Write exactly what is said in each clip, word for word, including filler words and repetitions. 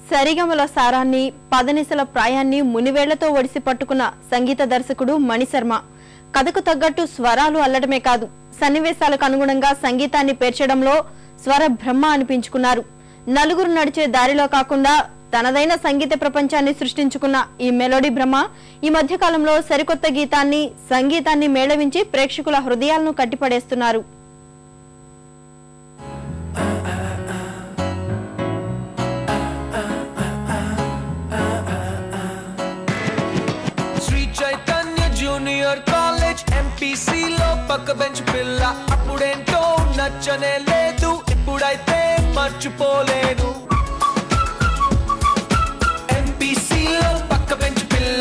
సరిగమల సారాన్ని పదనిసల ప్రాయాన్ని మునివేళ్లతో ఒడిసి పట్టుకున్న సంగీత దర్శకుడు మణిశర్మ కథకు తగ్గట్టు స్వరాలు అల్లడమే కాదు సన్నివేశాలకు అనుగుణంగా సంగీతాన్ని పేర్చడంలో స్వర బ్రహ్మ అనిపించుకున్నారు. నలుగురు నడిచే దారిలో కాకుండా తనదైన సంగీత ప్రపంచాన్ని సృష్టించుకున్న ఈ మెలోడీ బ్రహ్మ ఈ మధ్య కాలంలో సరికొత్త గీతాన్ని సంగీతాన్ని మేళవించి ప్రేక్షకుల హృదయాలను కట్టిపడేస్తున్నారు. జూనియర్ కాలేజ్ ఎంపీసీ లో పక్క బెంచ్ పిల్ల అప్పుడేంటో నచ్చనే లేదు ఇప్పుడైతే మర్చిపోలేను. ఎంపీసీ లో పక్క బెంచ్ పిల్ల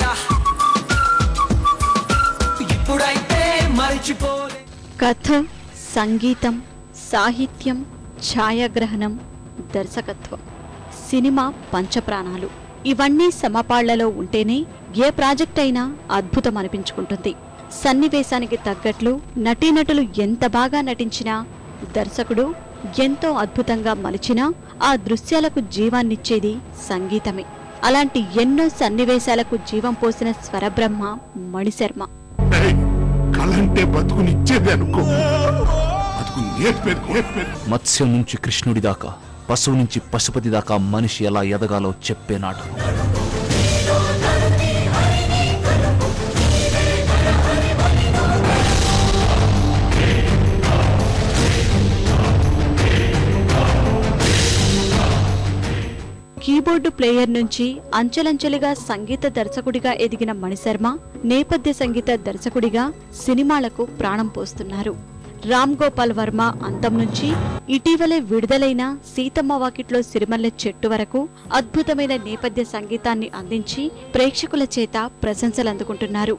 ఇప్పుడైతే మర్చిపోలేను. కథ, సంగీతం, సాహిత్యం, ఛాయాగ్రహణం, దర్శకత్వం, సినిమా పంచప్రాణాలు ఇవన్నీ సమపాళ్లలో ఉంటేనే ఏ ప్రాజెక్ట్ అయినా అద్భుతం అనిపించుకుంటుంది. సన్నివేశానికి తగ్గట్లు నటీనటులు ఎంత బాగా నటించినా, దర్శకుడు ఎంతో అద్భుతంగా మలిచినా ఆ దృశ్యాలకు జీవాన్నిచ్చేది సంగీతమే. అలాంటి ఎన్నో సన్నివేశాలకు జీవం పోసిన స్వరబ్రహ్మ మణిశర్మ. మత్స్యం నుంచి కృష్ణుడి దాకా, పశువు నుంచి పశుపతి దాకా మనిషి ఎలా ఎదగాలో చెప్పే నాటకం. కీబోర్డు ప్లేయర్ నుంచి అంచెలంచెలుగా సంగీత దర్శకుడిగా ఎదిగిన మణిశర్మ నేపథ్య సంగీత దర్శకుడిగా సినిమాలకు ప్రాణం పోస్తున్నారు. రామ్ గోపాల్ వర్మ అంతం నుంచి ఇటీవలే విడుదలైన సీతమ్మ వాకిట్లో సిరిమల్లె చెట్టు వరకు అద్భుతమైన నేపథ్య సంగీతాన్ని అందించి ప్రేక్షకుల చేత ప్రశంసలు అందుకుంటున్నారు.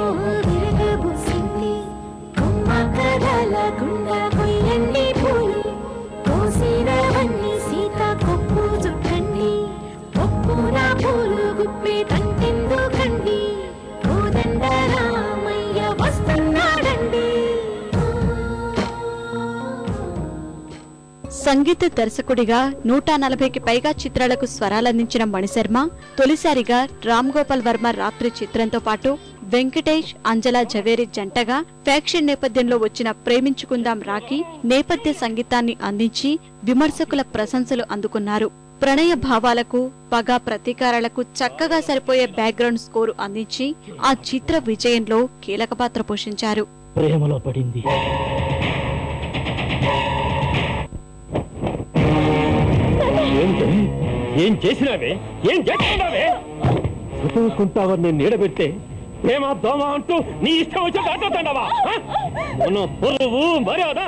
సంగీత దర్శకుడిగా నూట నలభైకి పైగా చిత్రాలకు స్వరాలందించిన మణిశర్మ తొలిసారిగా రామ్ గోపాల్ వర్మ రాత్రి చిత్రంతో పాటు వెంకటేష్, అంజలా జవేరి జంటగా ఫ్యాక్షన్ నేపథ్యంలో వచ్చిన ప్రేమించుకుందాం రాకి నేపథ్య సంగీతాన్ని అందించి విమర్శకుల ప్రశంసలు అందుకున్నారు. ప్రణయ భావాలకు, పగ ప్రతీకారాలకు చక్కగా సరిపోయే బ్యాక్గ్రౌండ్ స్కోరు అందించి ఆ చిత్ర విజయంలో కీలక పాత్ర పోషించారు. ప్రేమలో పడింది, ఏం చేసినావే, ఏం చేస్తున్నావే? చదువుకుంటావని నేను నీడబెడితే ప్రేమ దోమ అంటూ నీ ఇష్టం వచ్చి దాటుతాండవా? మన పొరువు మర్యాద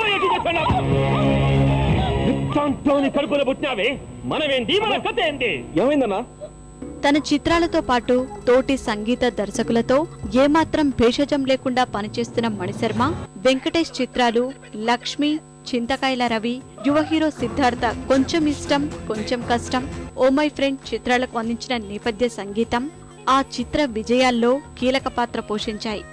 బంగారు కడుపులో పుట్టినావే, మనమేంటి, మన కథ ఏంటి? ఏమైందన్నా? తన చిత్రాలతో పాటు తోటి సంగీత దర్శకులతో ఏమాత్రం భేషజం లేకుండా పనిచేస్తున్న మణిశర్మ వెంకటేష్ చిత్రాలు లక్ష్మి, చింతకాయల రవి, యువ హీరో సిద్ధార్థ కొంచెం ఇష్టం కొంచెం కష్టం, ఓ మై ఫ్రెండ్ చిత్రాలకు అందించిన నేపథ్య సంగీతం ఆ చిత్ర విజయాల్లో కీలక పాత్ర పోషించాయి.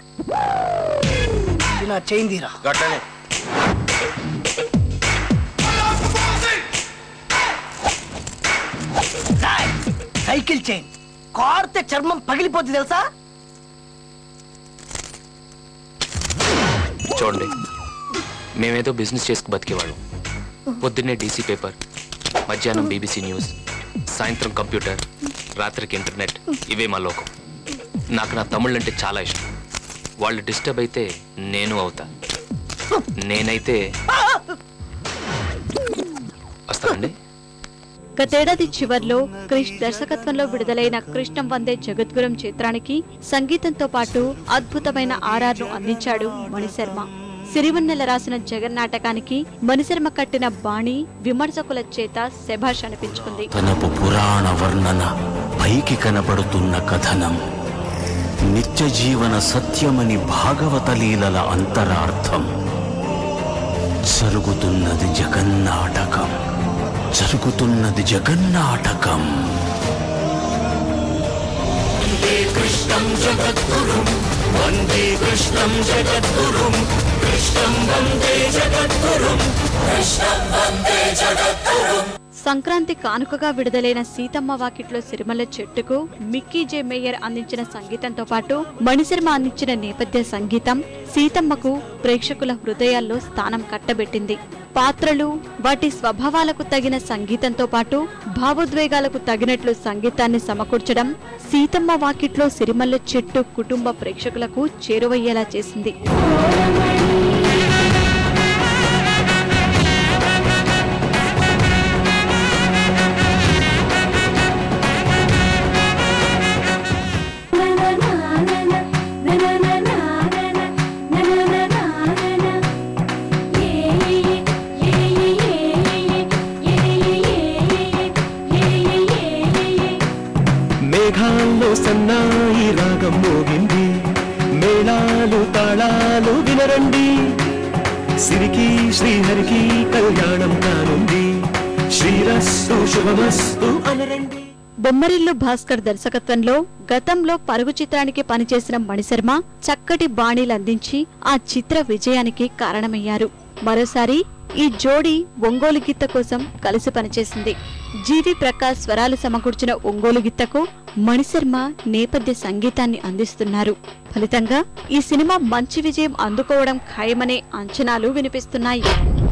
సైకిల్ చైన్ కార్తే చర్మం పగిలిపోతుంది తెలుసా? చూడండి, మేమేదో బిజినెస్ చేసుకు బతికేవాళ్ళం. పొద్దున్నే డీసీ పేపర్, మధ్యాహ్నం బీబీసీ న్యూస్, సాయంత్రం కంప్యూటర్, రాత్రికి ఇంటర్నెట్, ఇవే మా లోకం. నాకు నా తమ్ముళ్ళంటే చాలా ఇష్టం. వాళ్ళు డిస్టర్బ్ అయితే నేను అవుతా. నేనైతే వస్తానండి. గతేడాది చివర్లో క్రిష్ దర్శకత్వంలో విడుదలైన కృష్ణం వందే జగద్గురం చిత్రానికి సంగీతంతో పాటు అద్భుతమైన ఆర్ఆర్ను అందించాడు మణిశర్మ. సిరివన్నెల రాసిన జగన్ నాటకానికి మణిశర్మ కట్టిన బాణి విమర్శకుల చేత శభాష్ అనిపించుకుంది. తనపు పురాణ వర్ణన, పైకి కనపడుతున్న కథనం, నిత్య జీవన సత్యమని భాగవత లీలల అంతరార్థం. జరుగుతున్నది జగన్నాటకం, జరుగుతున్నది జగన్నాటకం. కృష్ణం జగద్గురుం వందే కృష్ణం జగద్గురుం కృష్ణం వందే జగద్గురుం కృష్ణం వందే జగద్గురుం సంక్రాంతి కానుకగా విడుదలైన సీతమ్మ వాకిట్లో సిరిమల్ల చెట్టుకు మిక్కీ జే మేయర్ అందించిన సంగీతంతో పాటు మణిశర్మ అందించిన నేపథ్య సంగీతం సీతమ్మకు ప్రేక్షకుల హృదయాల్లో స్థానం కట్టబెట్టింది. పాత్రలు వాటి స్వభావాలకు తగిన సంగీతంతో పాటు భావోద్వేగాలకు తగినట్లు సంగీతాన్ని సమకూర్చడం సీతమ్మ వాకిట్లో సిరిమల్ల చెట్టు కుటుంబ ప్రేక్షకులకు చేరువయ్యేలా చేసింది. మేఘాల్లో సన్నాయి రాగం మోగింది, మేళాలు తాళాలు వినరండి, సిరికి శ్రీహరికి కళ్యాణం కానుంది, శ్రీరస్తు శుభమస్తు అనరండి. బొమ్మరిల్లు భాస్కర్ దర్శకత్వంలో గతంలో పరుగు చిత్రానికి పనిచేసిన మణిశర్మ చక్కటి బాణీలందించి ఆ చిత్ర విజయానికి కారణమయ్యారు. మరోసారి ఈ జోడీ ఒంగోలు గిత్త కోసం కలిసి పనిచేసింది. జీవి ప్రకాష్ స్వరాలు సమకూర్చిన ఒంగోలు గిత్తకు మణిశర్మ నేపథ్య సంగీతాన్ని అందిస్తున్నారు. ఫలితంగా ఈ సినిమా మంచి విజయం అందుకోవడం ఖాయమనే అంచనాలు వినిపిస్తున్నాయి.